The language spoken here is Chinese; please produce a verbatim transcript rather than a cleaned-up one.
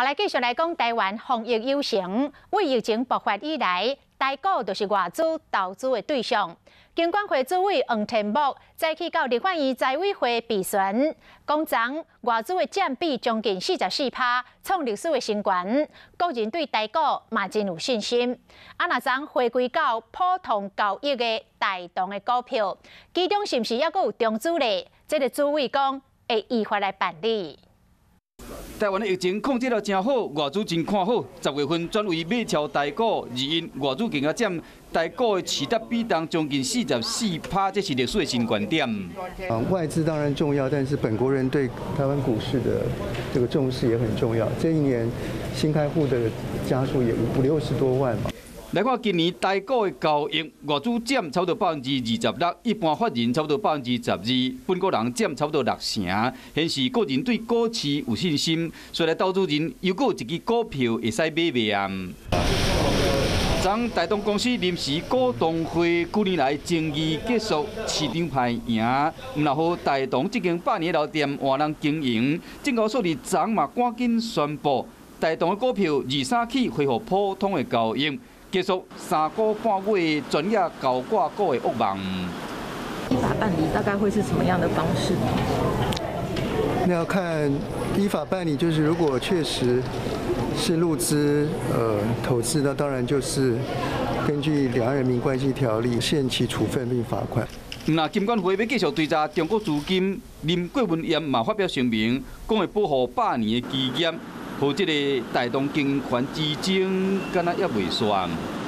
后来继续来讲台湾防疫有成，为疫情爆发以来，台股就是外资投资的对象。金管会主委黄天木再去到立法院财委会备询，讲昨外资的占比将近四十四趴，创历史的新高。个人对台股嘛真有信心。啊，若昨回归到普通交易的带动的股票，其中是毋是还阁有中资类？这个主委讲会依法来办理。 台湾的疫情控制得真好，外资真看好。十月份转为买超台股，而因外资更加占台股的持股比重将近四十四趴，这是历史的新高点。 啊，外资当然重要，但是本国人对台湾股市的这个重视也很重要。这一年新开户的家数也五六十多万嘛。 来看今年台股的交易，外资占差不多百分之二十六，一般法人差不多百分之十二，本国人占差不多六成，显示个人对股市有信心。所以，投资人又有一支股票会使买卖。昨台东公司临时股东会去年来争议结束，市场派赢。唔然好，台东这间百年老店换人经营，证交所伫昨嘛赶紧宣布，台东的股票二三起恢复普通的交易。 结束三个半月专业高挂股的噩梦。 依法办理大概会是什么样的方式呢？ 那要看依法办理，就是如果确实是入资呃投资，那当然就是根据《两岸人民关系条例》限期处分并罚款。 那金管会要继续追查中国资金，林郭文彦嘛发表声明，讲会保护百年的基业。和这个带动经权之争，敢若也未算。